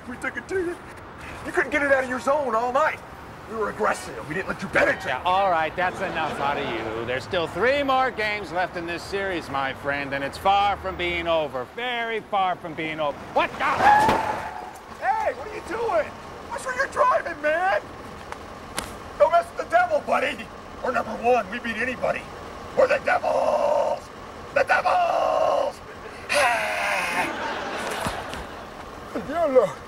We took it to you. You couldn't get it out of your zone all night. We were aggressive. We didn't let you penetrate. Yeah, all right, that's enough out of you. There's still 3 more games left in this series, my friend, and it's far from being over. Very far from being over. What the? Hey, what are you doing? Watch where you're driving, man. Don't mess with the devil, buddy. We're number 1. We beat anybody. We're the Devils. The Devils. Diablo.